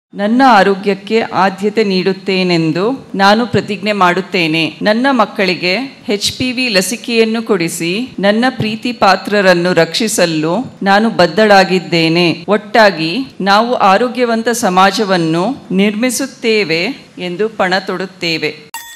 ನನ್ನ ಆರೋಗ್ಯಕ್ಕೆ ಆದ್ಯತೆ ನೀಡುತ್ತೇನೆಂದು ನಾನು ಪ್ರತಿಜ್ಞೆ ಮಾಡುತ್ತೇನೆ. ನನ್ನ ಮಕ್ಕಳಿಗೆ HPV ಲಸಿಕೆಯನ್ನು ಕೊಡಿಸಿ ನನ್ನ ಪ್ರೀತಿ ಪಾತ್ರರನ್ನು ರಕ್ಷಿಸಲು ನಾನು ಬದ್ಧಳಾಗಿದ್ದೇನೆ. ಒಟ್ಟಾಗಿ ನಾವು ಆರೋಗ್ಯವಂತ ಸಮಾಜವನ್ನು ನಿರ್ಮಿಸುತ್ತೇವೆ ಎಂದು ಪಣ ತೊಡುತ್ತೇವೆ.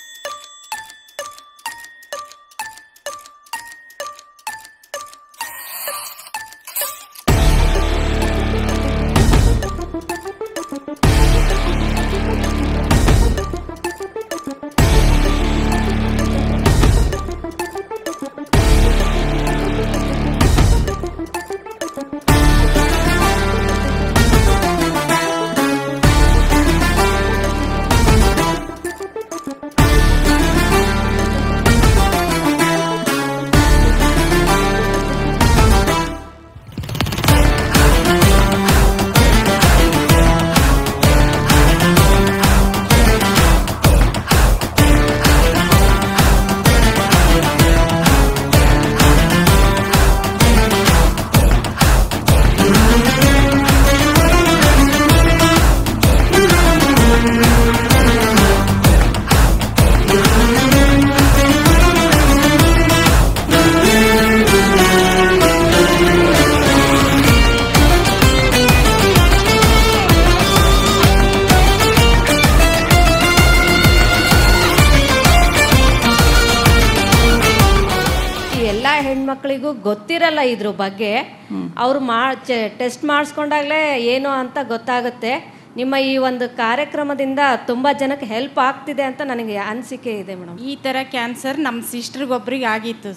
ಹೆಣ್ಮಕ್ಳಿಗೂ ಗೊತ್ತಿರಲ್ಲ ಇದ್ರ ಬಗ್ಗೆ. ಅವರು ಟೆಸ್ಟ್ ಮಾಡಿಸ್ಕೊಂಡಾಗಲೇ ಏನು ಅಂತ ಗೊತ್ತಾಗುತ್ತೆ. ನಿಮ್ಮ ಈ ಒಂದು ಕಾರ್ಯಕ್ರಮದಿಂದ ತುಂಬ ಜನಕ್ಕೆ ಹೆಲ್ಪ್ ಆಗ್ತಿದೆ ಅಂತ ನನಗೆ ಅನಿಸಿಕೆ ಇದೆ ಮೇಡಮ್. ಈ ಥರ ಕ್ಯಾನ್ಸರ್ ನಮ್ಮ ಸಿಸ್ಟ್ರಿಗೊಬ್ರಿಗೆ ಆಗಿತ್ತು.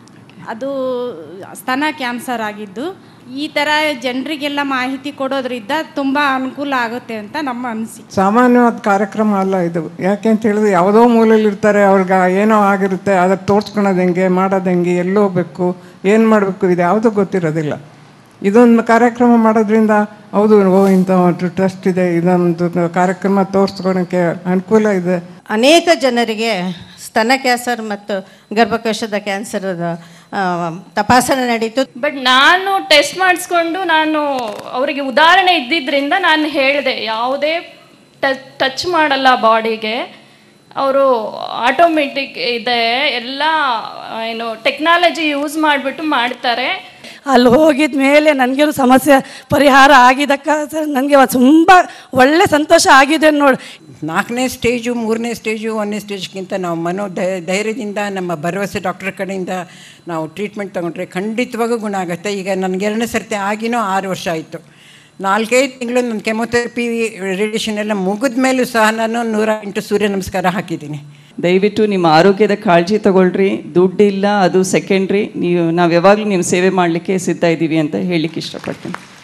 ಅದು ಸ್ತನ ಕ್ಯಾನ್ಸರ್ ಆಗಿದ್ದು. ಈ ಥರ ಜನರಿಗೆಲ್ಲ ಮಾಹಿತಿ ಕೊಡೋದ್ರಿಂದ ತುಂಬ ಅನುಕೂಲ ಆಗುತ್ತೆ ಅಂತ ನಮ್ಮ ಅನಿಸಿಕೆ. ಸಾಮಾನ್ಯವಾದ ಕಾರ್ಯಕ್ರಮ ಅಲ್ಲ ಇದು. ಯಾಕೆ ಅಂತ ಹೇಳಿದ್ರೆ ಯಾವುದೋ ಮೂಲೆಯಲ್ಲಿ ಇರ್ತಾರೆ, ಅವ್ರಿಗೆ ಏನೋ ಆಗಿರುತ್ತೆ, ಅದಕ್ಕೆ ತೋರಿಸ್ಕೊಳೋದು ಹೆಂಗೆ, ಮಾಡೋದು ಹೆಂಗೆ, ಎಲ್ಲಿ ಹೋಗ್ಬೇಕು, ಏನು ಮಾಡಬೇಕು, ಇದು ಯಾವುದೂ ಗೊತ್ತಿರೋದಿಲ್ಲ. ಇದೊಂದು ಕಾರ್ಯಕ್ರಮ ಮಾಡೋದ್ರಿಂದ ಹೌದು ಇಂಥ ಒಂದು ಟ್ರಸ್ಟ್ ಇದೆ, ಇದೊಂದು ಕಾರ್ಯಕ್ರಮ ತೋರಿಸ್ಕೊಳಕ್ಕೆ ಅನುಕೂಲ ಇದೆ. ಅನೇಕ ಜನರಿಗೆ ಸ್ತನ ಕ್ಯಾನ್ಸರ್ ಮತ್ತು ಗರ್ಭಕೋಶದ ಕ್ಯಾನ್ಸರ್ ತಪಾಸಣೆ ನಡೀತು. ಬಟ್ ನಾನು ಟೆಸ್ಟ್ ಮಾಡಿಸ್ಕೊಂಡು ನಾನು ಅವರಿಗೆ ಉದಾಹರಣೆ ಇದ್ದಿದ್ದರಿಂದ ನಾನು ಹೇಳಿದೆ, ಯಾವುದೇ ಟಚ್ ಮಾಡಲ್ಲ ಬಾಡಿಗೆ, ಅವರು ಆಟೋಮೆಟಿಕ್ ಇದೆ, ಎಲ್ಲ ಏನು ಟೆಕ್ನಾಲಜಿ ಯೂಸ್ ಮಾಡಿಬಿಟ್ಟು ಮಾಡ್ತಾರೆ. ಅಲ್ಲಿ ಹೋಗಿದ ಮೇಲೆ ನನಗೇನು ಸಮಸ್ಯೆ ಪರಿಹಾರ ಆಗಿದ್ದಕ್ಕ ನನಗೆ ತುಂಬ ಒಳ್ಳೆ ಸಂತೋಷ ಆಗಿದೆ ನೋಡಿ. 4ನೇ ಸ್ಟೇಜು 3ನೇ ಸ್ಟೇಜು 1ನೇ ಸ್ಟೇಜ್ಗಿಂತ ನಾವು ಧೈರ್ಯದಿಂದ ನಮ್ಮ ಭರವಸೆ ಡಾಕ್ಟರ್ ಕಡೆಯಿಂದ ನಾವು ಟ್ರೀಟ್ಮೆಂಟ್ ತೊಗೊಂಡ್ರೆ ಖಂಡಿತವಾಗೂ ಗುಣ ಆಗುತ್ತೆ. ಈಗ ನನಗೆ 2ನೇ ಸರ್ತಿ ಆಗಿನೂ 6 ವರ್ಷ ಆಯಿತು. 4-5 ತಿಂಗಳು ನನ್ನ ಕೆಮೊಥೆರಪಿ ರೇಡಿಯೇಷನ್ ಎಲ್ಲ ಮುಗಿದ ಮೇಲೂ ಸಹ ನಾನು 108 ಸೂರ್ಯ ನಮಸ್ಕಾರ ಹಾಕಿದ್ದೀನಿ. ದಯವಿಟ್ಟು ನಿಮ್ಮ ಆರೋಗ್ಯದ ಕಾಳಜಿ ತಗೊಳ್ರಿ. ದುಡ್ಡಿಲ್ಲ, ಅದು ಸೆಕೆಂಡ್ರಿ. ನಾವು ಯಾವಾಗಲೂ ನಿಮ್ಮ ಸೇವೆ ಮಾಡಲಿಕ್ಕೆ ಸಿದ್ಧ ಇದ್ದೀವಿ ಅಂತ ಹೇಳಲಿಕ್ಕೆ ಇಷ್ಟಪಡ್ತೀನಿ.